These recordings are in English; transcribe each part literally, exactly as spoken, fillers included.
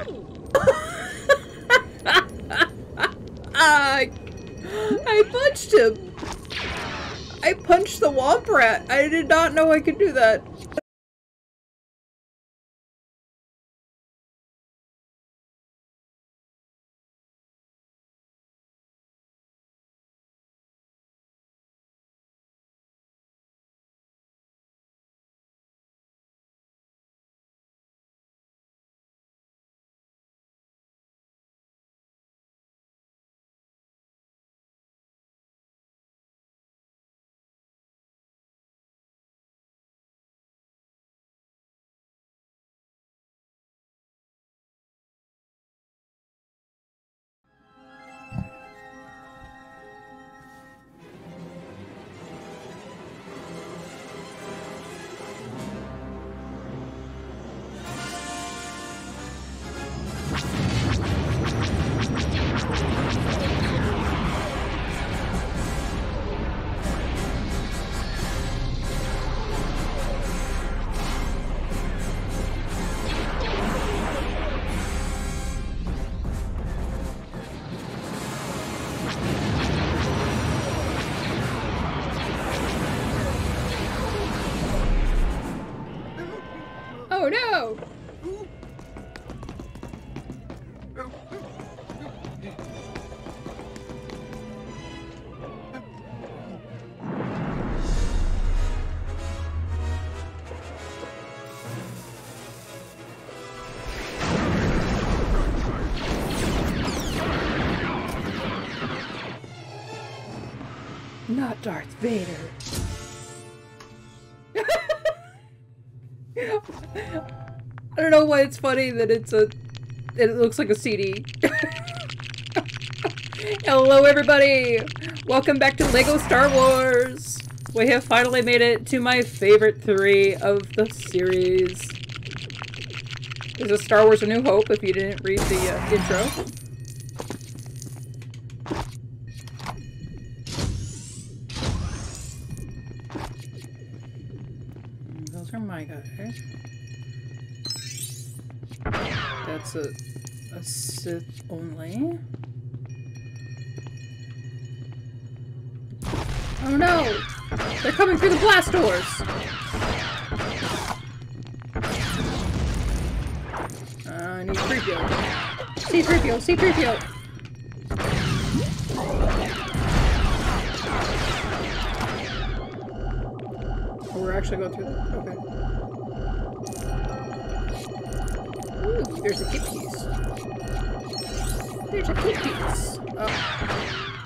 I, I punched him. I punched the womprat. I did not know I could do that. Oh no! Not Darth Vader. I don't know why it's funny that it's a, it looks like a C D. Hello everybody! Welcome back to LEGO Star Wars! We have finally made it to my favorite three of the series. This is Star Wars A New Hope, if you didn't read the uh, intro. Those are my guys. That's a, a Sith only. Oh no! They're coming through the blast doors! Uh, I need three P O. C three P O, C three P O! Oh, we're actually going through that? Okay. Ooh, there's a kit piece. There's a kit piece. Oh.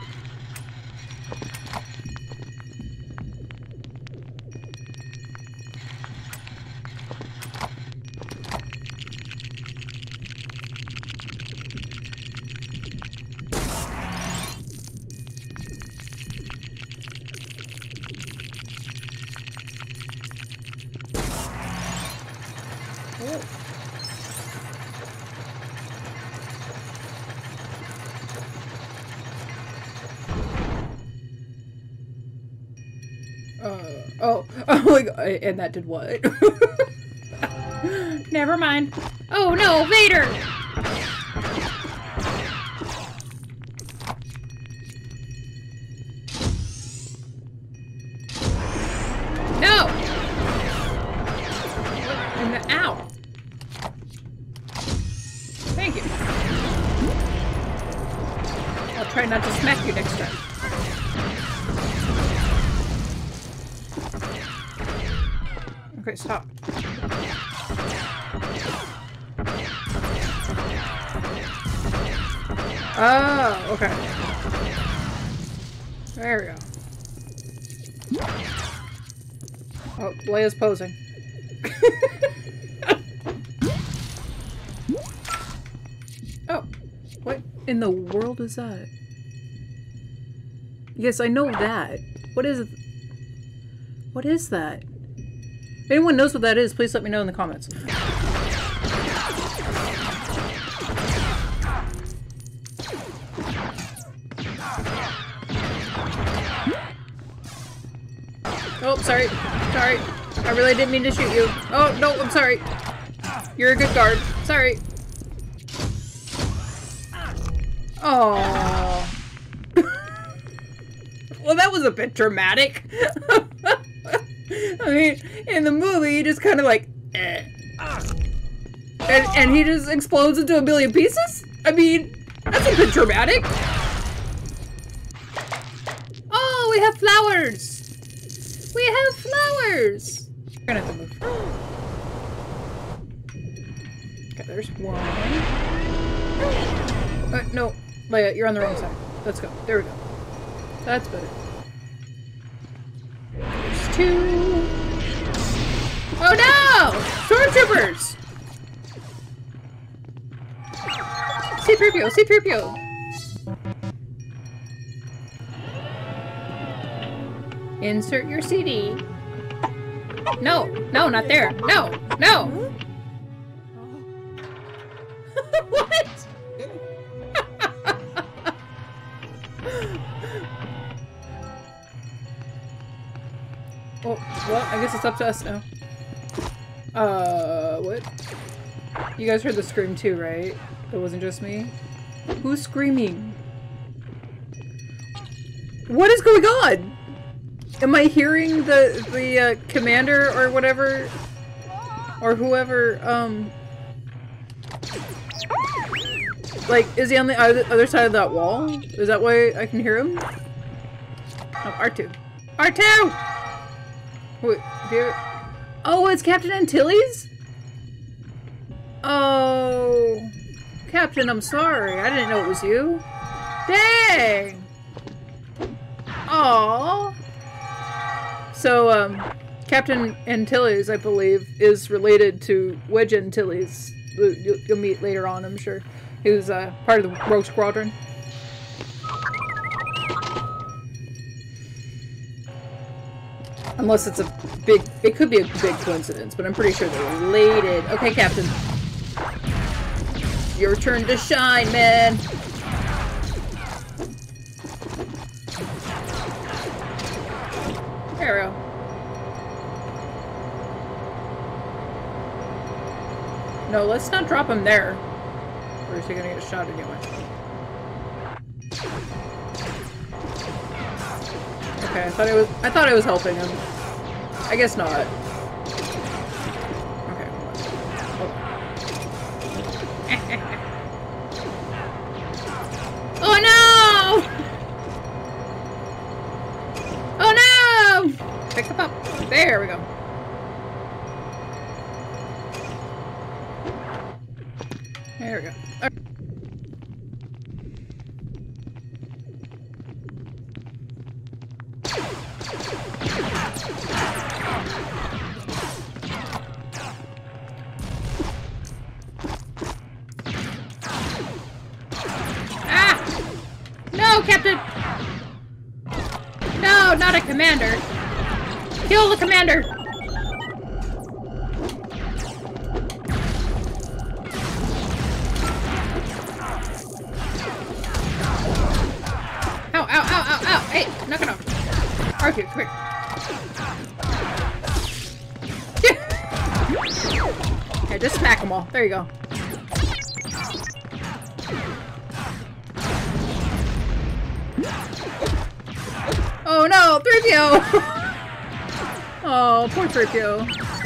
Uh, oh, oh my god, and that did what? Never mind. Oh no, Vader! No! And the, ow! Thank you. I'll try not to smack you next time. Okay, stop. Oh, okay. There we go. Oh, Leia's posing. Oh, what in the world is that? Yes, I know that. What is it? What is that? If anyone knows what that is, please let me know in the comments. Oh, sorry. Sorry. I really didn't mean to shoot you. Oh, no, I'm sorry. You're a good guard. Sorry. Oh. Well, that was a bit dramatic. I mean, in the movie, he just kind of like, eh. And, and he just explodes into a billion pieces? I mean, that's a bit dramatic. Oh, we have flowers. We have flowers. We're gonna have to move. Okay, there's one. Uh, no, Leia, you're on the wrong side. Let's go. There we go. That's better. There's two. Oh no! Stormtroopers! C three P O, C three P O! Insert your C D. No, no, not there. No, no! What? Oh, well, I guess it's up to us now. Uh, what? You guys heard the scream too, right? It wasn't just me? Who's screaming? What is going on? Am I hearing the, the, uh, commander or whatever? Or whoever, um... like, is he on the other, other side of that wall? Is that why I can hear him? Oh, Artoo. Artoo! Wait, do you... Oh, it's Captain Antilles? Oh... Captain, I'm sorry. I didn't know it was you. Dang! Aww. So, um, Captain Antilles, I believe, is related to Wedge Antilles. You'll, you'll meet later on, I'm sure. He was, uh, part of the Rogue Squadron. Unless it's a big... It could be a big coincidence, but I'm pretty sure they're related. Okay, Captain. Your turn to shine, man! There we go. No, let's not drop him there. Or is he gonna get shot anyway? Okay, I thought it was I thought I was helping him. I guess not. Okay. Oh. Oh no! Oh no! Pick him up. There we go. There we go. Okay. Captain! No, not a commander! Kill the commander! Ow, ow, ow, ow, ow! Hey, knock it off! Artoo, come here. Okay, just smack them all. There you go. Oh no, three P O! Oh, poor three P O.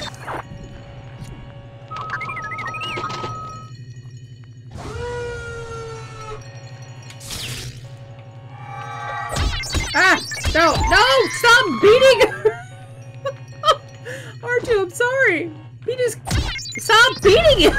Ah! No! No! Stop beating! Artoo, I'm sorry! He just... Stop beating him!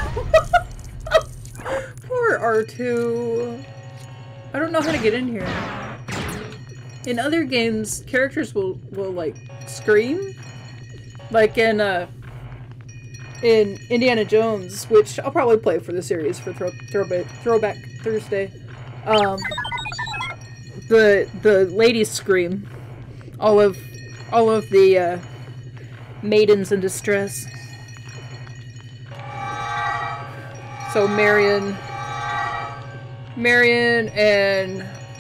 Poor Artoo. I don't know how to get in here. In other games, characters will, will like, scream. Like in, uh, in Indiana Jones, which I'll probably play for the series for throw, throwback, throwback Thursday. Um, the, the ladies scream. All of, all of the, uh, maidens in distress. So Marion, Marion and...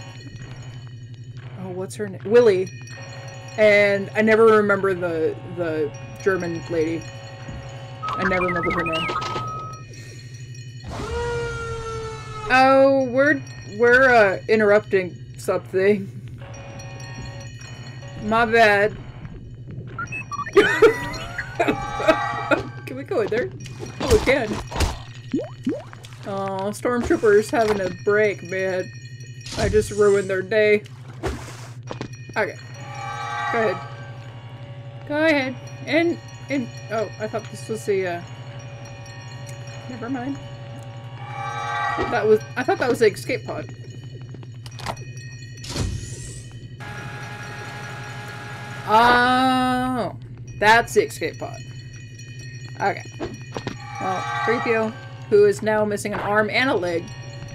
what's her name? Willie. And I never remember the the German lady. I never remember her name. Oh, we're we're uh, interrupting something. My bad. Can we go in there? Oh, we can. Oh, stormtroopers having a break, man. I just ruined their day. Okay. Go ahead. Go ahead. And, and, oh, I thought this was the, uh... Never mind. That was, I thought that was the escape pod. Oh, that's the escape pod. Okay. Well, three P O, who is now missing an arm and a leg.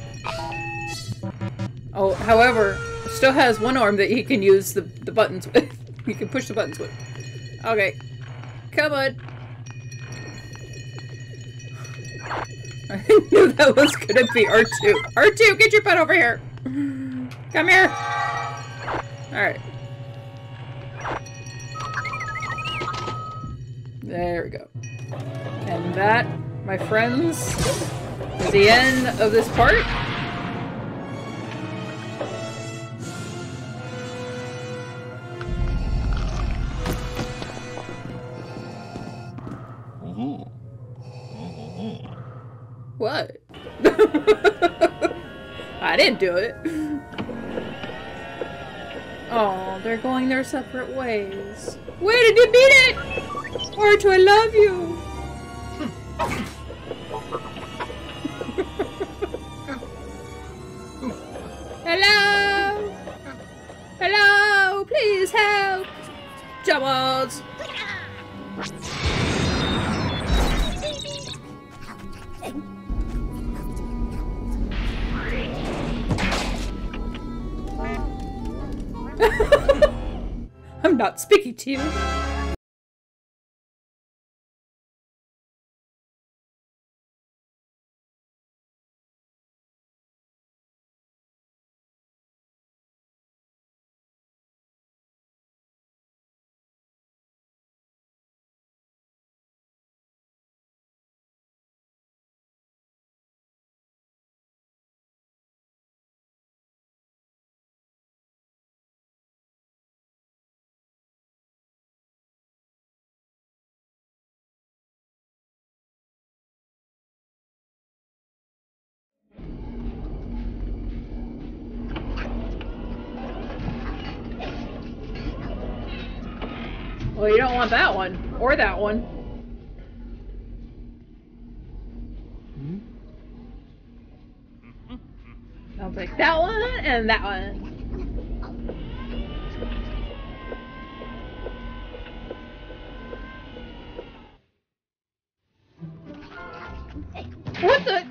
Oh, however, still has one arm that he can use the, the buttons with. He can push the buttons with. Okay. Come on. I knew that was gonna be Artoo. Artoo, get your butt over here! Come here! Alright. There we go. And that, my friends, is the end of this part. What? I didn't do it. Oh, they're going their separate ways. Where did you beat it? Artoo, I love you. Hello? Hello? Please help. Jawas. I'm not speaking to you. Well, you don't want that one. Or that one. I'll take that one and that one. What the?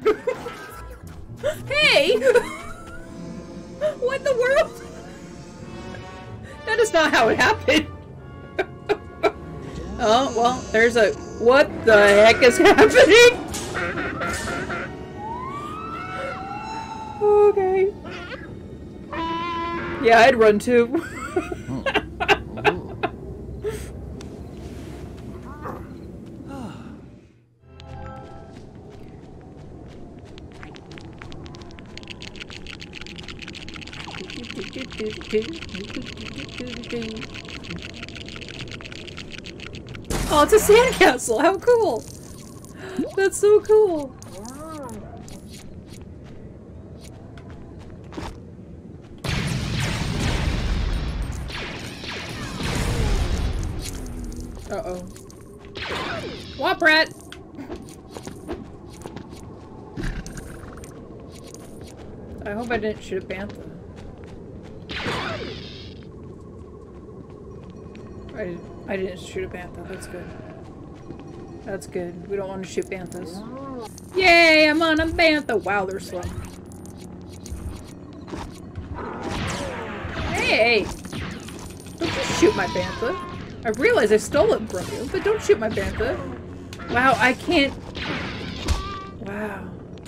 Hey! What in the world? That is not how it happened. Oh, well, there's a... What the heck is happening? Okay. Yeah, I'd run too. Oh, it's a sandcastle! How cool! That's so cool! Uh-oh. Womprat! I hope I didn't shoot a bantha. I, I didn't shoot a bantha. That's good. That's good. We don't want to shoot banthas. Yay! I'm on a bantha! Wow, they're slow. Hey! Don't you shoot my bantha. I realize I stole it from you, but don't shoot my bantha. Wow, I can't... Wow.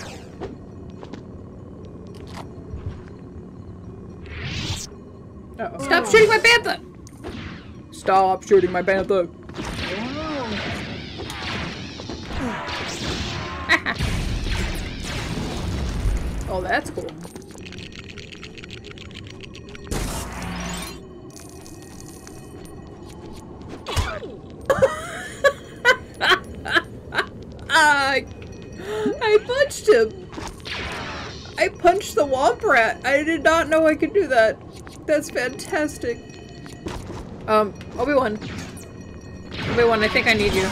Uh-oh. Stop shooting my bantha! Stop shooting my bantha! Oh, that's cool. I, I punched him. I punched the womprat. I did not know I could do that. That's fantastic. Um, Obi-Wan. Obi-Wan, I think I need you.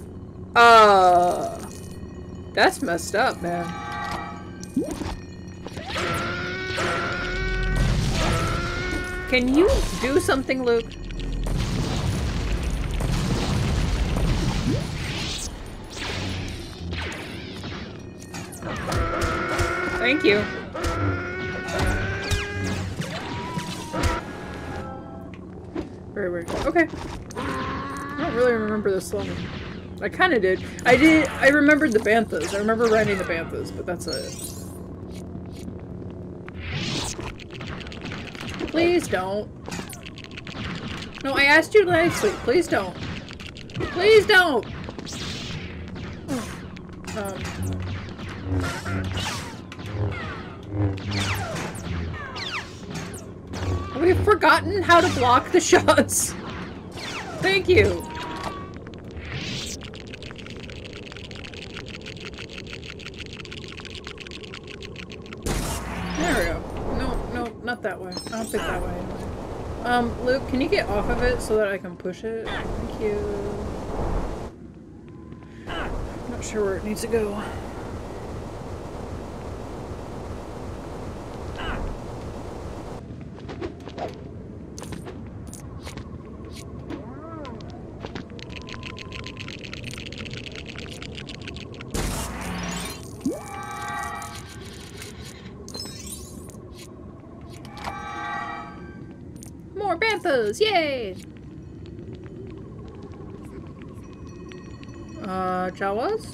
Uh, that's messed up, man. Can you do something, Luke? Thank you. Very weird. Okay. I don't really remember this level. I kind of did. I did. I remembered the banthas. I remember riding the banthas, but that's it. Please don't. No, I asked you nicely. Please don't. Please don't. Um. We've forgotten how to block the shots. Thank you. There we go. No, no, not that way. I don't think that way anyway. Um, Luke, can you get off of it so that I can push it? Thank you. I'm not sure where it needs to go. Yay! Uh, Jawas?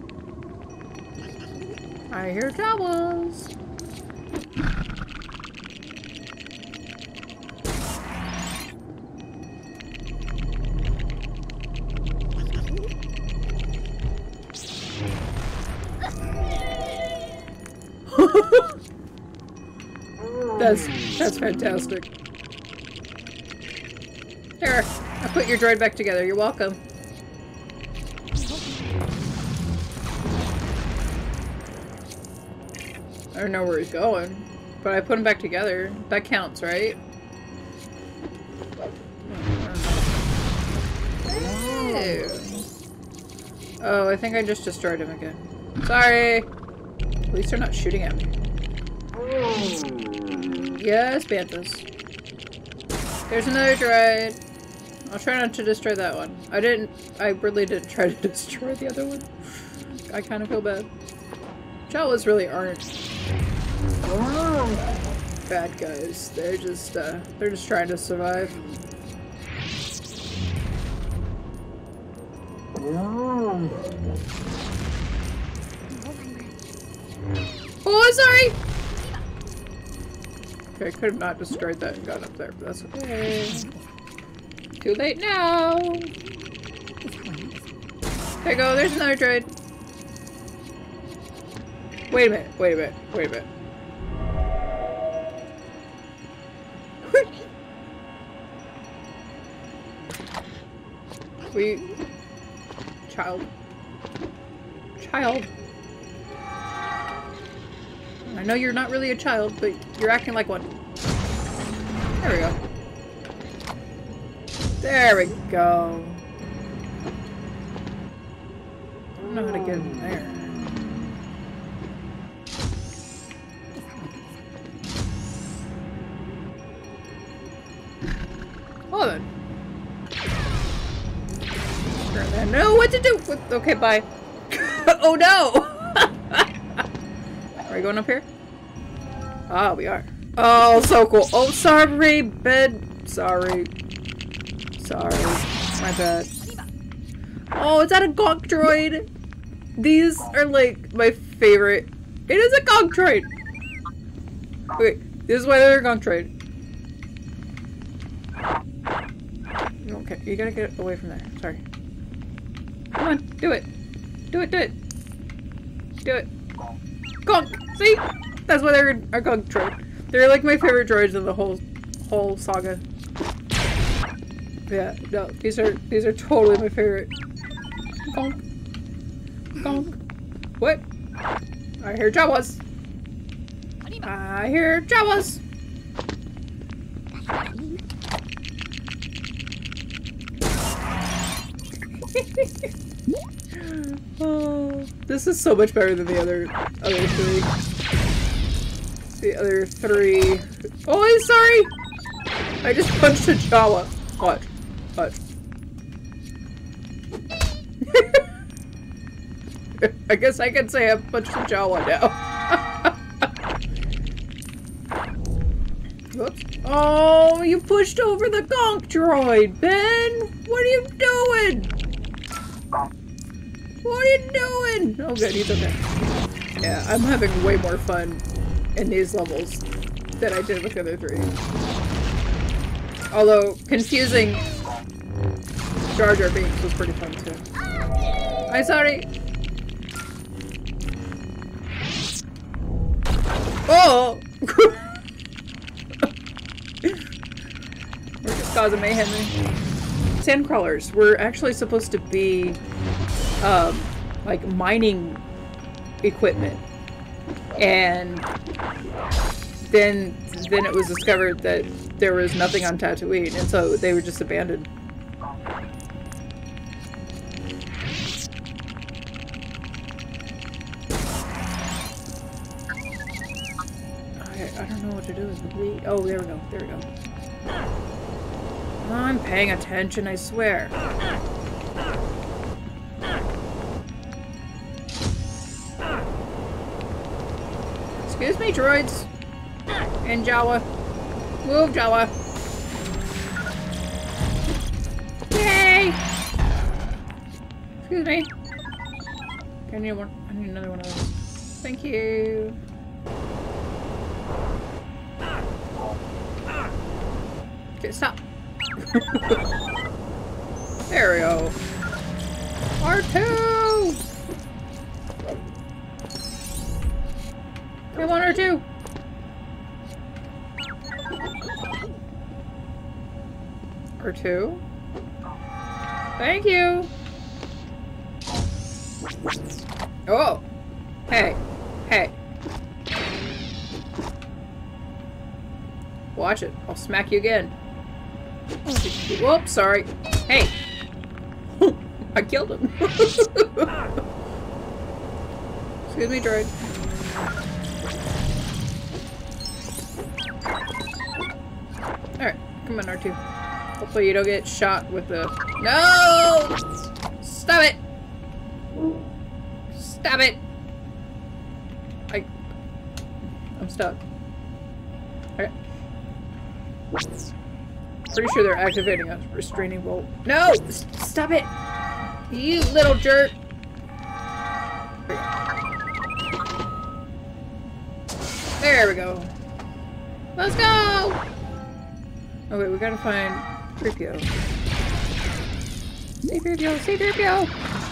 I hear Jawas. that's that's fantastic. Here, I put your droid back together. You're welcome. I don't know where he's going, but I put him back together. That counts, right? Oh, I think I just destroyed him again. Sorry. At least they're not shooting at me. Yes, banthas. There's another droid. I'll try not to destroy that one. I didn't- I really didn't try to destroy the other one. I kind of feel bad. Jawas really aren't bad guys. They're just, uh, they're just trying to survive. Oh, sorry! Okay, I could have not destroyed that and got up there, but that's okay. Too late now! There you go, there's another droid. Wait a minute, wait a minute, wait a minute. We... Child. Child. I know you're not really a child, but you're acting like one. There we go. There we go. I don't know how to get in there. Hold on. I know what to do with- okay, bye. Oh no! Are we going up here? Ah, we are. Oh, so cool. Oh, sorry, bed. Sorry. Sorry. My bad. Oh, is that a gonk droid? These are like my favorite. It is a gonk droid! Wait, this is why they're a gonk droid. Okay, you gotta get away from there. Sorry. Come on, do it. Do it, do it. Do it. Gonk! See? That's why they're a gunk droid. They're like my favorite droids in the whole whole saga. Yeah, no, these are these are totally my favorite. Gonk. Gonk. What? I hear Jawas. I hear Jawas. Oh, this is so much better than the other other three. The other three. Oh, I'm sorry. I just punched a Jawa. Watch. Watch. I guess I can say I punched a Jawa now. Whoops. Oh, you pushed over the gonk droid, Ben! What are you doing? What are you doing? Oh good, he's okay. Yeah, I'm having way more fun in these levels than I did with the other three. Although, confusing Jar Jar Binks was pretty fun too. I'm sorry! Oh! We're just causing mayhem. Sandcrawlers were actually supposed to be um, like mining equipment, and then then it was discovered that there was nothing on Tatooine, and so they were just abandoned. I, I don't know what to do with the bleed. Oh, there we go. There we go. I'm paying attention, I swear. Excuse me, droids. And Jawa. Move, Jawa. Yay! Excuse me. I need one. I need another one of those. Thank you. Okay, stop. There we go. Artoo! Come on, Artoo! Artoo? Thank you! Oh! Hey! Hey! Watch it. I'll smack you again. Whoops, sorry. Hey! I killed him. Excuse me, droid. Alright, come on, Artoo. Hopefully you don't get shot with the... No! Stop it! Stop it! I... I'm stuck. Okay. Pretty sure they're activating a restraining bolt. No! S stop it! You little jerk! There we go. Let's go! Oh wait, we gotta find three P O. C three P O! C three P O!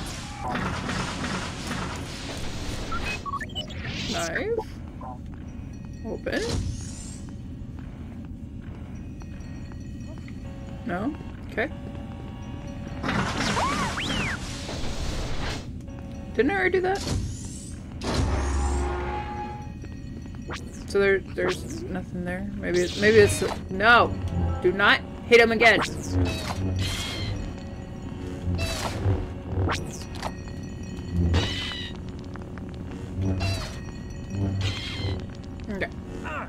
Knife. Open. No? Okay. Didn't I already do that? So there, there's nothing there. Maybe it's, maybe it's, no! Do not hit him again! Okay.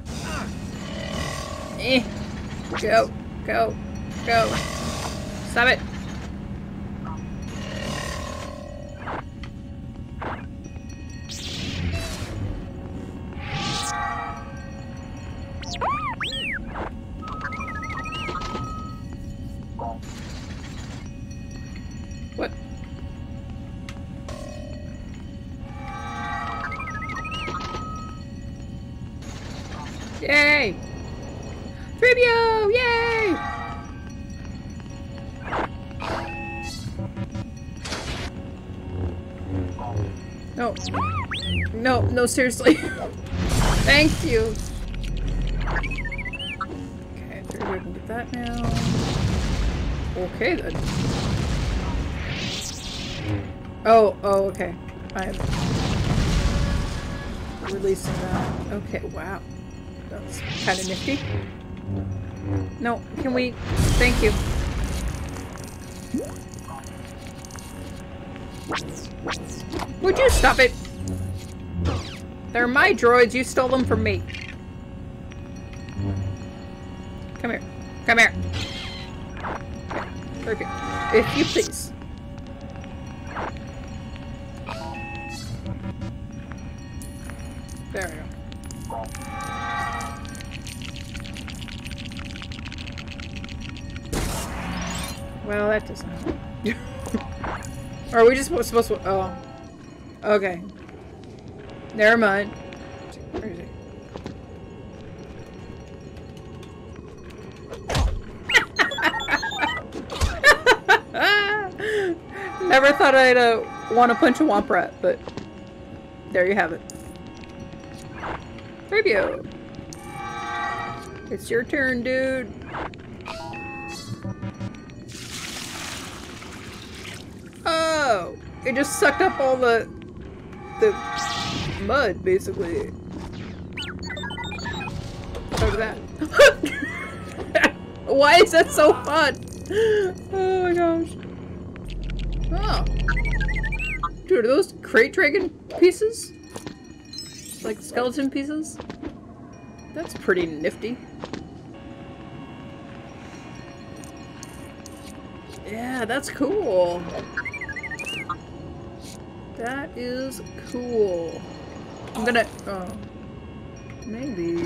Eh. Go, go. Go. Stop it. What? Yay! three P O! Yay! No. No, no, seriously. Thank you. Okay, I can get that now. Okay then. Oh, oh, okay. I'm releasing that. Okay, wow. That's kind of nifty. No, can we? Thank you. Would you stop it? They're my droids. You stole them from me. Come here. Come here. Okay. If you please. There we go. Well, that doesn't help. Or are we just supposed to... Oh. Okay. Never mind. Where is he? Never thought I'd uh, want to punch a womprat, but there you have it. Fabio. It's your turn, dude. Oh, it just sucked up all the the mud, basically. Look at that. Why is that so fun? Oh my gosh. Oh. Dude, are those crate dragon pieces? Like skeleton pieces? That's pretty nifty. Yeah, that's cool. That is cool. I'm gonna... Oh. Maybe...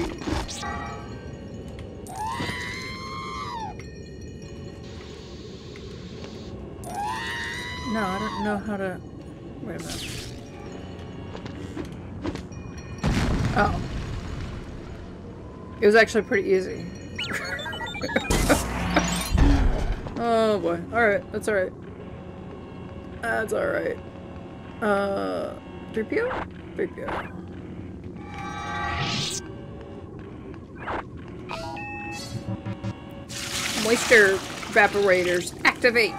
No, I don't know how to... Wait a minute. Oh. It was actually pretty easy. Oh boy. Alright, that's alright. That's alright. Uh... three P O? three P O. Moisture evaporators activate!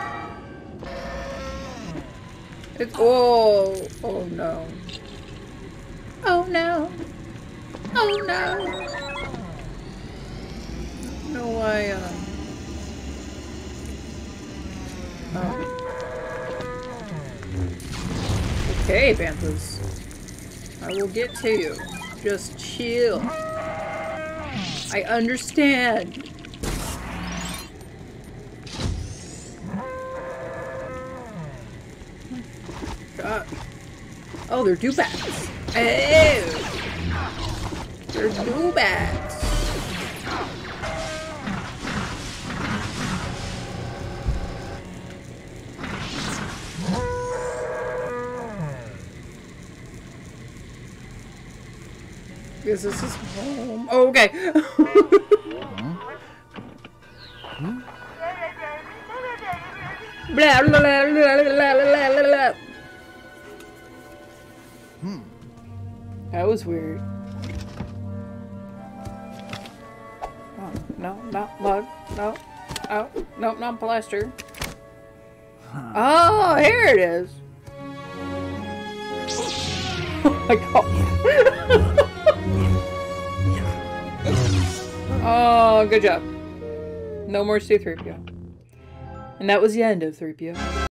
It's- oh! Oh no. Oh no! Oh no! No, I, uh... Oh. Okay, Banthas. I will get to you. Just chill. I understand. God. Oh, they're dewbats. Oh! They're dewbats. Because this is home. Oh, okay. Blah, blah, blah, blah, blah, blah, blah. Hmm. That was weird. Oh, no, not bug. No. Oh, no, not blaster. Huh. Oh, here it is. Oh my god. Oh, good job. No more C three P O. And that was the end of three P O.